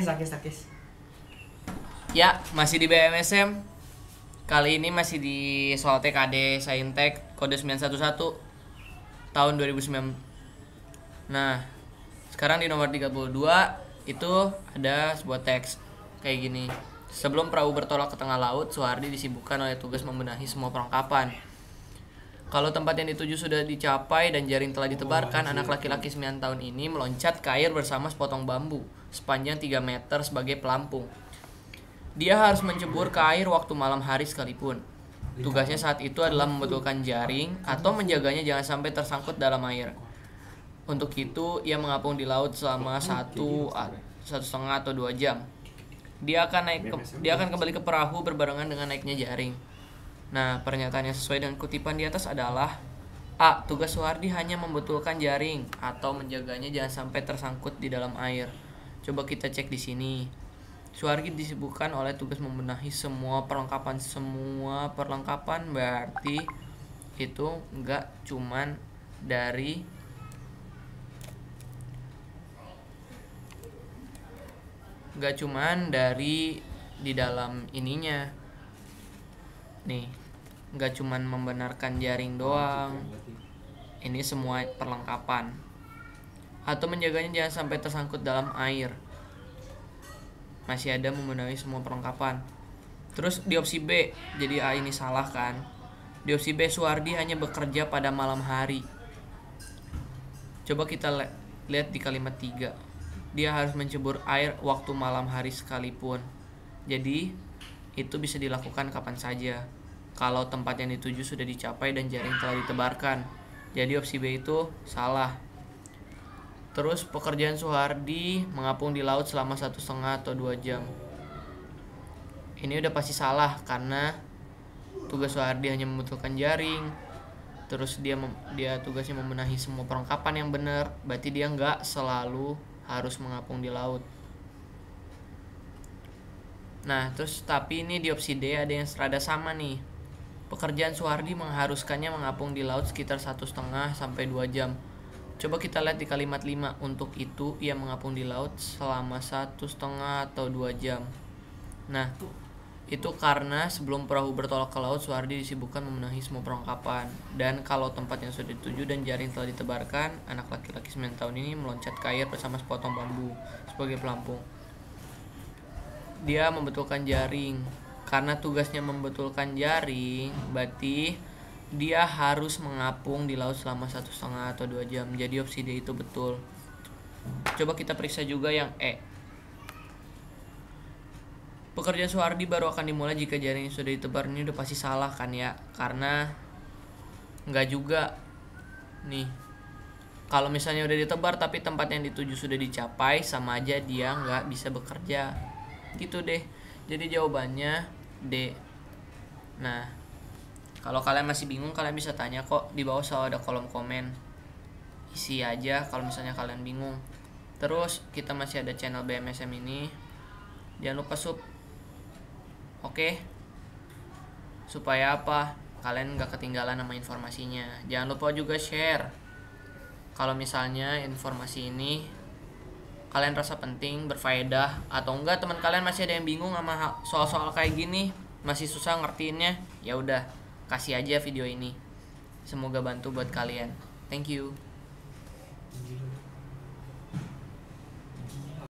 Sakis. Ya, masih di BMSM. Kali ini masih di soal TKD Saintek kode 911 tahun 2009. Nah, sekarang di nomor 32 itu ada sebuah teks kayak gini. Sebelum perahu bertolak ke tengah laut, Suhardi disibukkan oleh tugas membenahi semua perlengkapan. Kalau tempat yang dituju sudah dicapai dan jaring telah ditebarkan, anak laki-laki 9 tahun ini meloncat ke air bersama sepotong bambu sepanjang 3 meter sebagai pelampung. Dia harus mencebur ke air waktu malam hari sekalipun. Tugasnya saat itu adalah membetulkan jaring atau menjaganya jangan sampai tersangkut dalam air. Untuk itu, ia mengapung di laut selama 1,5 atau 2 jam. Dia akan kembali ke perahu berbarengan dengan naiknya jaring. Nah, pernyataannya sesuai dengan kutipan di atas adalah A. Tugas Suhardi hanya membetulkan jaring atau menjaganya jangan sampai tersangkut di dalam air. Coba kita cek di sini. Suhardi disibukkan oleh tugas membenahi semua perlengkapan. Semua perlengkapan berarti itu enggak cuman dari di dalam ininya. Nih, nggak cuman membenarkan jaring doang. Ini semua perlengkapan. Atau menjaganya jangan sampai tersangkut dalam air. Masih ada membenahi semua perlengkapan. Terus di opsi B, jadi A ini salah kan? Di opsi B, Suhardi hanya bekerja pada malam hari. Coba kita lihat di kalimat 3. Dia harus mencebur air waktu malam hari sekalipun. Jadi, itu bisa dilakukan kapan saja kalau tempat yang dituju sudah dicapai dan jaring telah ditebarkan. Jadi opsi B itu salah. Terus pekerjaan Suhardi mengapung di laut selama 1,5 atau 2 jam. Ini udah pasti salah karena tugas Suhardi hanya membetulkan jaring. Terus dia tugasnya membenahi semua perlengkapan yang benar. Berarti dia nggak selalu harus mengapung di laut. Nah, terus tapi ini di opsi D ada yang serada sama nih. Pekerjaan Suhardi mengharuskannya mengapung di laut sekitar 1,5 sampai 2 jam. Coba kita lihat di kalimat 5. Untuk itu, ia mengapung di laut selama 1,5 atau 2 jam. Nah, itu karena sebelum perahu bertolak ke laut, Suhardi disibukkan membenahi semua perlengkapan. Dan kalau tempat yang sudah dituju dan jaring telah ditebarkan, anak laki-laki 9 tahun ini meloncat ke air bersama sepotong bambu sebagai pelampung. Dia membetulkan jaring. Karena tugasnya membetulkan jaring, berarti dia harus mengapung di laut selama 1,5 atau 2 jam. Jadi opsi D itu betul. Coba kita periksa juga yang E. Pekerjaan Suhardi baru akan dimulai jika jaring sudah ditebar. Ini udah pasti salah kan ya? Karena nggak juga. Nih, kalau misalnya udah ditebar tapi tempat yang dituju sudah dicapai, sama aja dia nggak bisa bekerja. Gitu deh. Jadi jawabannya D. Nah, kalau kalian masih bingung, kalian bisa tanya kok, di bawah selalu ada kolom komen. Isi aja kalau misalnya kalian bingung. Terus kita masih ada channel BMSM ini. Jangan lupa sub. Oke? Supaya apa? Kalian gak ketinggalan sama informasinya. Jangan lupa juga share. Kalau misalnya informasi ini kalian rasa penting, berfaedah, atau enggak teman kalian masih ada yang bingung sama soal-soal kayak gini, masih susah ngertiinnya, ya udah kasih aja video ini. Semoga bantu buat kalian. Thank you.